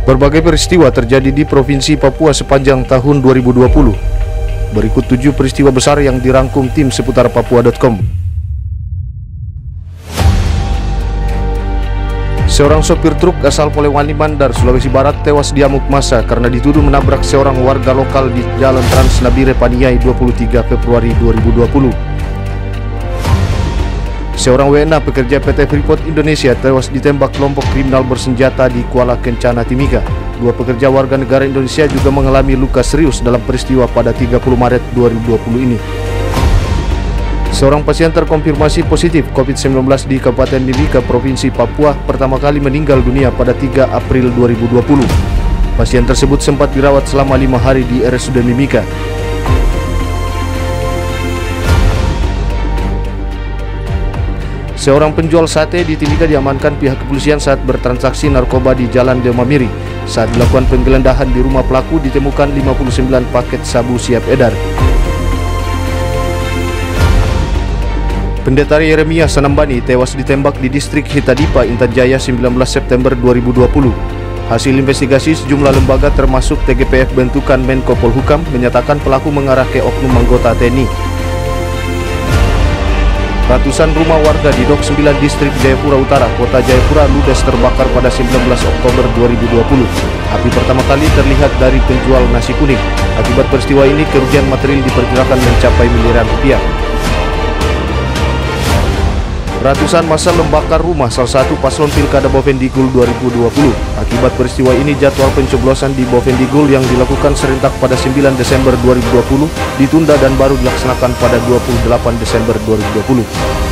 Berbagai peristiwa terjadi di Provinsi Papua sepanjang tahun 2020. Berikut 7 peristiwa besar yang dirangkum tim seputar Papua.com. Seorang sopir truk asal Polewali Mandar, Sulawesi Barat tewas diamuk massa karena dituduh menabrak seorang warga lokal di Jalan Trans Nabire Paniai 23 Februari 2020. Seorang WNA pekerja PT Freeport Indonesia tewas ditembak kelompok kriminal bersenjata di Kuala Kencana, Timika. 2 pekerja warga negara Indonesia juga mengalami luka serius dalam peristiwa pada 30 Maret 2020 ini. Seorang pasien terkonfirmasi positif COVID-19 di Kabupaten Mimika, Provinsi Papua, pertama kali meninggal dunia pada 3 April 2020. Pasien tersebut sempat dirawat selama 5 hari di RSUD Mimika. Seorang penjual sate di Timika diamankan pihak kepolisian saat bertransaksi narkoba di Jalan Demamiri. Saat dilakukan penggeledahan di rumah pelaku ditemukan 59 paket sabu siap edar. Pendeta Yeremia Sanambani tewas ditembak di distrik Hitadipa, Intan Jaya 19 September 2020. Hasil investigasi sejumlah lembaga termasuk TGPF bentukan Menko Polhukam menyatakan pelaku mengarah ke oknum anggota TNI. Ratusan rumah warga di Dok 9 distrik Jayapura Utara, Kota Jayapura ludes terbakar pada 19 Oktober 2020. Api pertama kali terlihat dari penjual nasi kuning. Akibat peristiwa ini kerugian material diperkirakan mencapai miliaran rupiah. Ratusan massa membakar rumah salah satu paslon Pilkada Bovendigul 2020. Akibat peristiwa ini jadwal pencoblosan di Bovendigul yang dilakukan serentak pada 9 Desember 2020 ditunda dan baru dilaksanakan pada 28 Desember 2020.